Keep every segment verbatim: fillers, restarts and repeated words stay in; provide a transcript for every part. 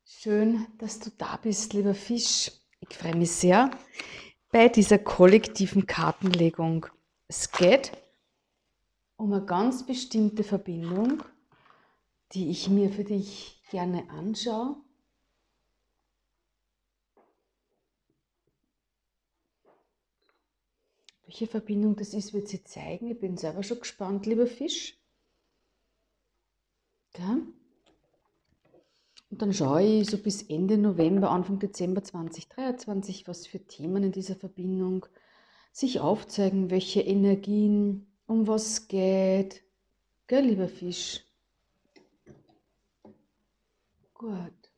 Schön, dass du da bist, lieber Fisch. Ich freue mich sehr bei dieser kollektiven Kartenlegung. Es geht um eine ganz bestimmte Verbindung, die ich mir für dich gerne anschaue. Welche Verbindung das ist, wird sie zeigen. Ich bin selber schon gespannt, lieber Fisch. Gell? Und dann schaue ich so bis Ende November, Anfang Dezember zweitausenddreiundzwanzig, was für Themen in dieser Verbindung sich aufzeigen, welche Energien, um was es geht. Gell, lieber Fisch? Gut.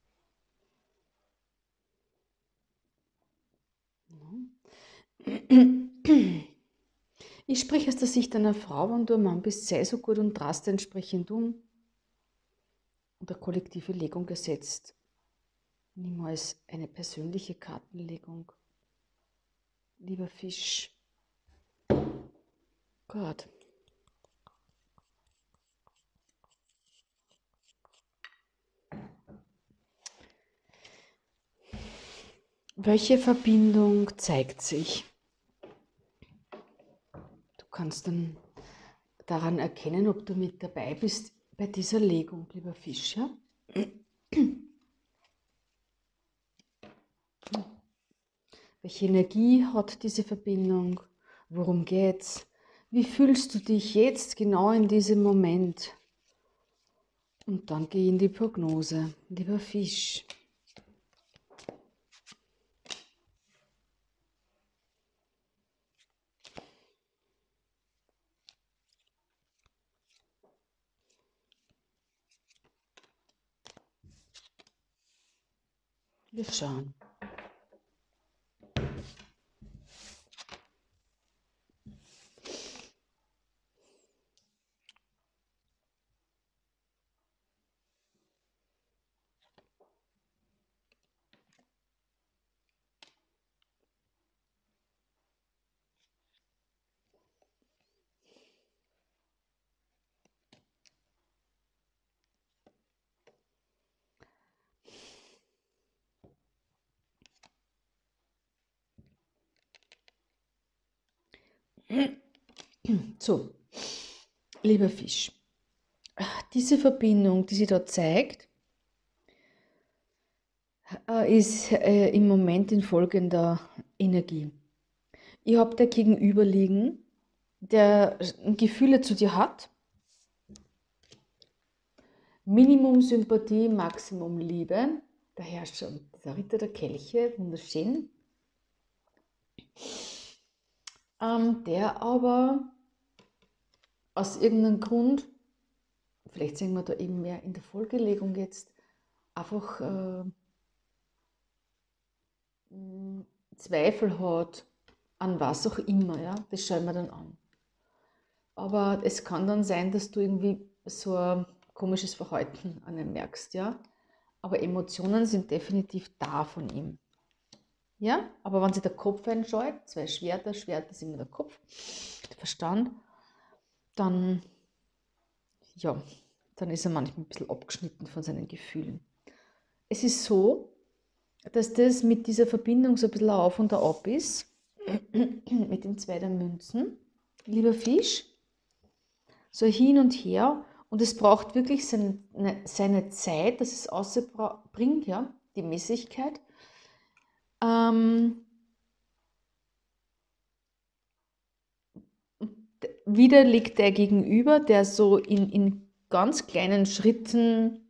Ich spreche aus der Sicht einer Frau, wenn du ein Mann bist, sei so gut und drast entsprechend um. Und eine kollektive Legung gesetzt. Niemals eine persönliche Kartenlegung. Lieber Fisch. Gut. Welche Verbindung zeigt sich? Du kannst dann daran erkennen, ob du mit dabei bist bei dieser Legung, lieber Fisch. Ja? Welche Energie hat diese Verbindung? Worum geht's? Wie fühlst du dich jetzt genau in diesem Moment? Und dann geh in die Prognose, lieber Fisch. Wir schauen. So, lieber Fisch, diese Verbindung, die sie da zeigt, ist im Moment in folgender Energie. Ihr habt da Gegenüberliegen, der Gefühle zu dir hat, Minimum Sympathie, Maximum Liebe, der Herrscher, der Ritter der Kelche, wunderschön, ähm, der aber aus irgendeinem Grund, vielleicht sehen wir da eben mehr in der Folgelegung jetzt, einfach äh, Zweifel hat an was auch immer, ja, das schauen wir dann an. Aber es kann dann sein, dass du irgendwie so ein komisches Verhalten an ihm merkst, ja. Aber Emotionen sind definitiv da von ihm. Ja, aber wenn sich der Kopf einschaltet, zwei Schwerter, Schwert ist immer der Kopf, der Verstand, dann, ja, dann ist er manchmal ein bisschen abgeschnitten von seinen Gefühlen. Es ist so, dass das mit dieser Verbindung so ein bisschen auf und ab ist, mit den zwei der Münzen, lieber Fisch, so hin und her, und es braucht wirklich seine, seine Zeit, dass es außerbringt, ja, die Mäßigkeit. Ähm, wieder liegt der Gegenüber, der so in, in ganz kleinen Schritten,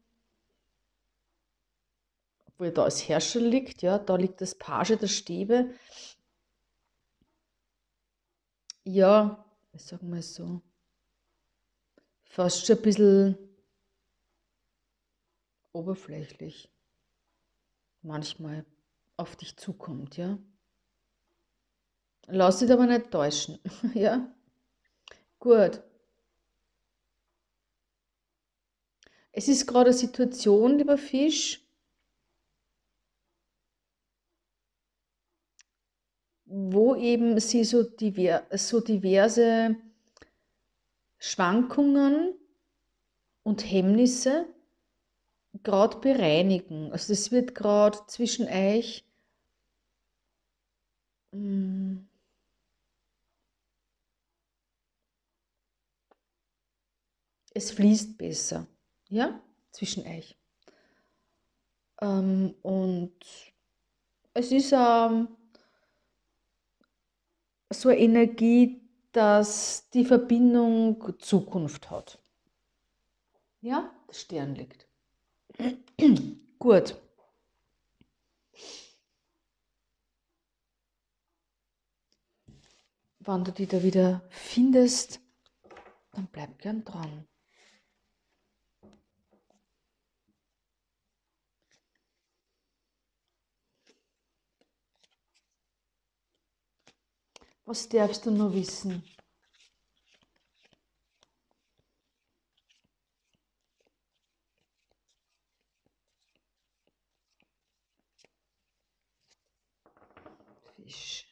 wo er da als Herrscher liegt, ja, da liegt das Page der Stäbe. Ja, ich sag mal so, fast schon ein bisschen oberflächlich manchmal auf dich zukommt, ja. Lass dich aber nicht täuschen, ja. Gut. Es ist gerade eine Situation, lieber Fisch, wo eben sie so, diver so diverse Schwankungen und Hemmnisse gerade bereinigen. Also das wird gerade zwischen euch, mm, es fließt besser, ja, zwischen euch. Ähm, und es ist ähm, so eine Energie, dass die Verbindung Zukunft hat. Ja, das Sternlicht. Gut. Wenn du die da wieder findest, dann bleib gern dran. Was darfst du noch wissen? Fisch.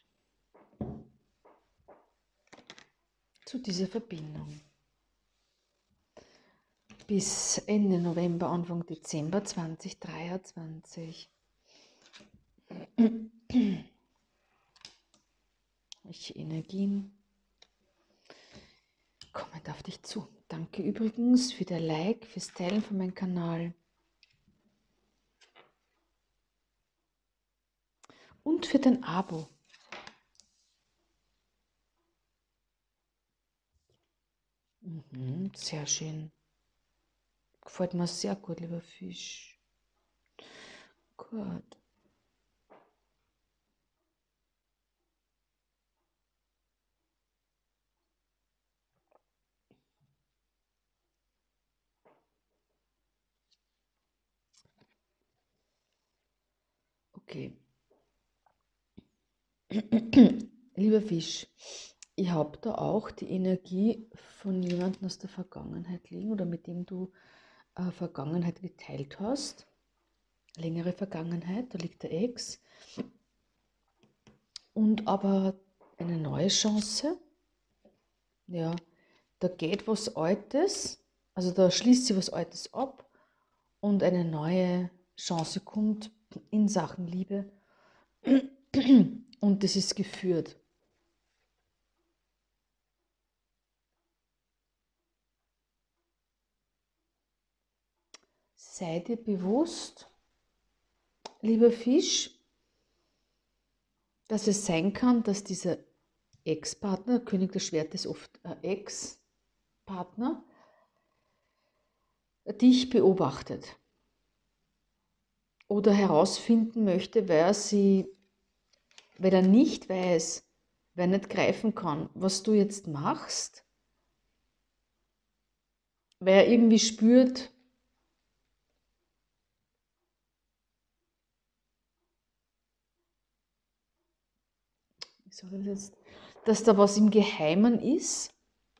Zu dieser Verbindung. Bis Ende November, Anfang Dezember zweitausenddreiundzwanzig. Welche Energien kommen auf dich zu? Danke übrigens für dein Like, fürs Teilen von meinem Kanal. Und für dein Abo. Mhm, sehr schön. Gefällt mir sehr gut, lieber Fisch. Gut. Okay. Lieber Fisch, ich habe da auch die Energie von jemandem aus der Vergangenheit liegen oder mit dem du äh, Vergangenheit geteilt hast. Längere Vergangenheit, da liegt der Ex. Und aber eine neue Chance. Ja, da geht was Altes, also da schließt sich was Altes ab und eine neue Chance kommt in Sachen Liebe. Und das ist geführt. Sei dir bewusst, lieber Fisch, dass es sein kann, dass dieser Ex-Partner, König des Schwertes ist oft ein Ex-Partner, dich beobachtet oder herausfinden möchte, weil er, sie, weil er nicht weiß, weil er nicht greifen kann, was du jetzt machst, weil er irgendwie spürt, wie sage ich das jetzt, dass da was im Geheimen ist.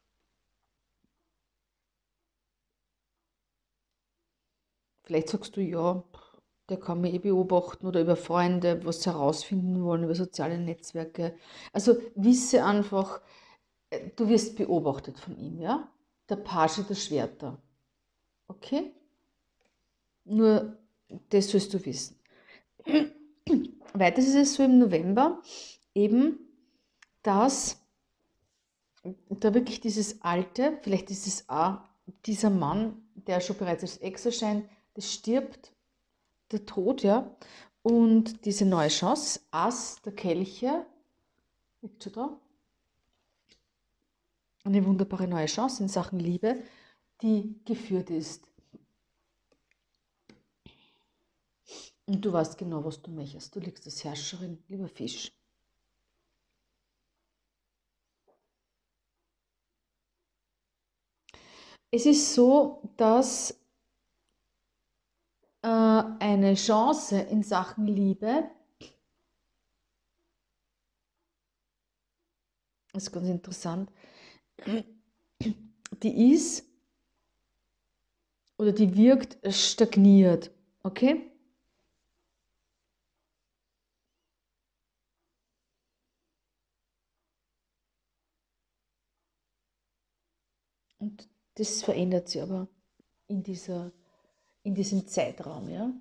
Vielleicht sagst du, ja, der kann mich eh beobachten oder über Freunde was herausfinden wollen, über soziale Netzwerke. Also wisse einfach, äh, du wirst beobachtet von ihm, ja? Der Page der Schwerter. Okay? Nur das sollst du wissen. Weiter ist es so im November eben, dass da wirklich dieses Alte, vielleicht ist es auch dieser Mann, der schon bereits als Ex erscheint, das stirbt, der Tod, ja, und diese neue Chance, Ass der Kelche, liegt schon da, eine wunderbare neue Chance in Sachen Liebe, die geführt ist. Und du weißt genau, was du möchtest. Du liegst als Herrscherin, lieber Fisch. Es ist so, dass äh, eine Chance in Sachen Liebe, das ist ganz interessant, die ist oder die wirkt stagniert, okay? Und das verändert sich aber in dieser, in diesem Zeitraum, ja.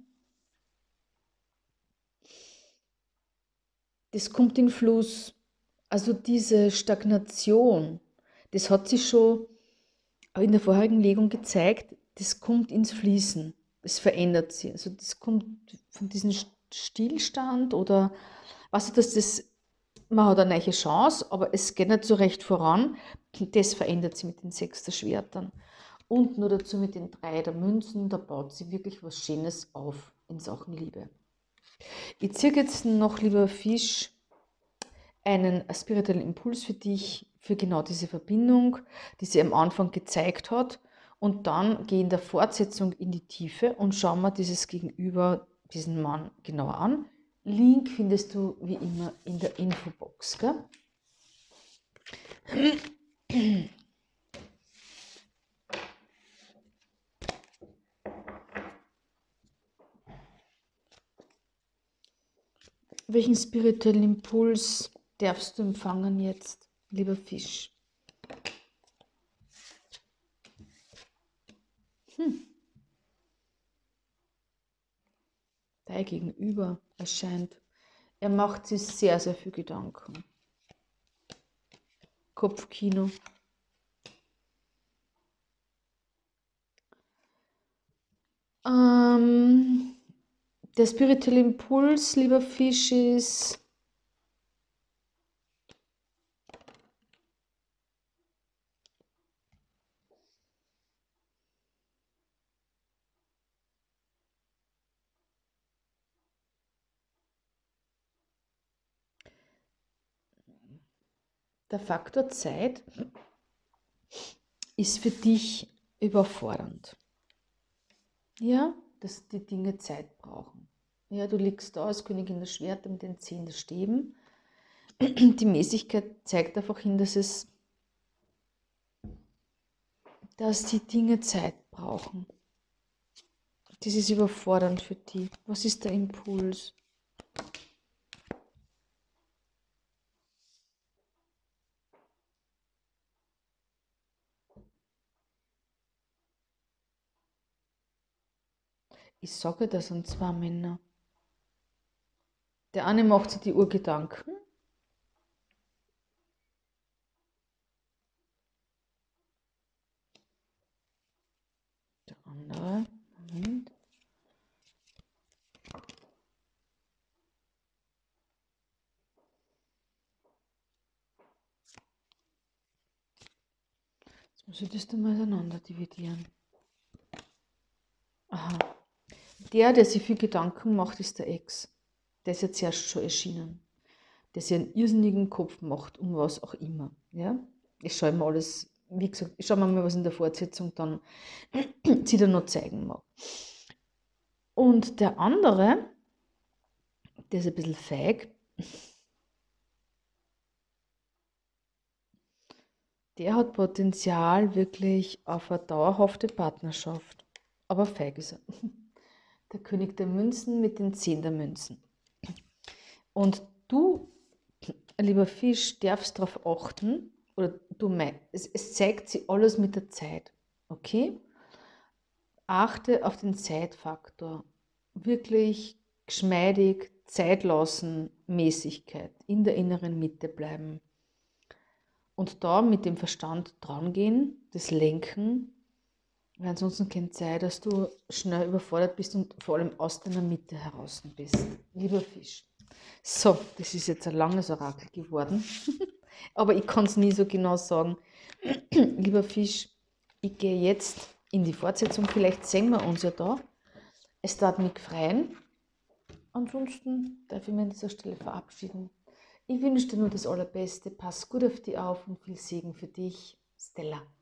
Das kommt in Fluss. Also diese Stagnation, das hat sich schon in der vorherigen Legung gezeigt, das kommt ins Fließen, es verändert sich. Also das kommt von diesem Stillstand oder, weißt du, dass das, man hat eine neue Chance, aber es geht nicht so recht voran. Das verändert sich mit den sechs der Schwertern. Und nur dazu mit den drei der Münzen, da baut sie wirklich was Schönes auf in Sachen Liebe. Ich ziehe jetzt noch, lieber Fisch, einen spirituellen Impuls für dich, für genau diese Verbindung, die sie am Anfang gezeigt hat. Und dann gehe in der Fortsetzung in die Tiefe und schau mal dieses Gegenüber, diesen Mann genauer an. Link findest du wie immer in der Infobox. Gell? Welchen spirituellen Impuls darfst du empfangen jetzt, lieber Fisch? Hm. Dein Gegenüber erscheint. Er macht sich sehr, sehr viel Gedanken. Kopfkino. Ähm, der spirituelle Impuls, lieber Fisch, ist der Faktor Zeit ist für dich überfordernd. Ja, dass die Dinge Zeit brauchen. Ja, du liegst da als Königin der Schwerter mit den zehn der Stäben. Die Mäßigkeit zeigt einfach hin, dass es, dass die Dinge Zeit brauchen. Das ist überfordernd für dich. Was ist der Impuls? Ich sage, das sind zwei Männer. Der eine macht sich die Urgedanken. Der andere, Moment. Jetzt muss ich das dann mal auseinander dividieren. Aha. Der, der sich viel Gedanken macht, ist der Ex. Der ist jetzt erst schon erschienen. Der sich einen irrsinnigen Kopf macht, um was auch immer. Ja? Ich schaue mir alles, wie gesagt, ich schaue mir mal, was in der Fortsetzung dann sie dann noch zeigen mag. Und der andere, der ist ein bisschen feig, der hat Potenzial wirklich auf eine dauerhafte Partnerschaft. Aber feig ist er. Der König der Münzen mit den zehn der Münzen. Und du, lieber Fisch, darfst darauf achten, oder du meinst, es, es zeigt sich alles mit der Zeit. Okay? Achte auf den Zeitfaktor. Wirklich geschmeidig, Zeit lassen, Mäßigkeit, in der inneren Mitte bleiben. Und da mit dem Verstand dran gehen, das Lenken, weil ansonsten kann es sein, dass du schnell überfordert bist und vor allem aus deiner Mitte heraus bist. Lieber Fisch. So, das ist jetzt ein langes Orakel geworden, aber ich kann es nie so genau sagen. Lieber Fisch, ich gehe jetzt in die Fortsetzung, vielleicht sehen wir uns ja da. Es darf mich freuen. Ansonsten darf ich mich an dieser Stelle verabschieden. Ich wünsche dir nur das Allerbeste, pass gut auf dich auf und viel Segen für dich, Stella.